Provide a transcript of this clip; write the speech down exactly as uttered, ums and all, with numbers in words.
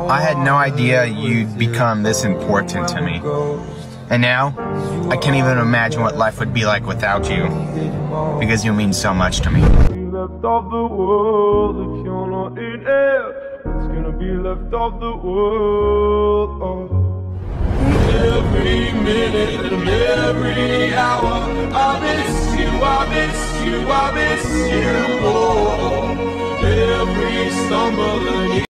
I had no idea you'd become this important to me. And now, I can't even imagine what life would be like without you, because you mean so much to me. Left of the world, if you're not in air, it's gonna be left of the world. Oh. Every minute and every hour, I miss you, I miss you, I miss you. Oh. Every stumble and